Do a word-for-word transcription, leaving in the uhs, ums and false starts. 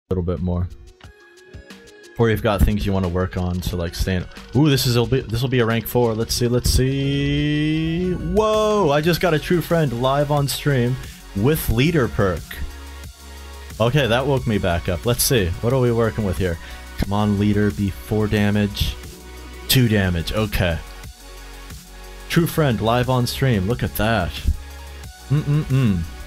little bit more. Or you've got things you want to work on, so like staying. Ooh, this is this will be a rank four. Let's see, let's see. Whoa! I just got a true friend live on stream with leader perk. Okay, that woke me back up. Let's see. What are we working with here? Come on, leader, be four damage, two damage. Okay. True friend live on stream. Look at that. Mm mm mm.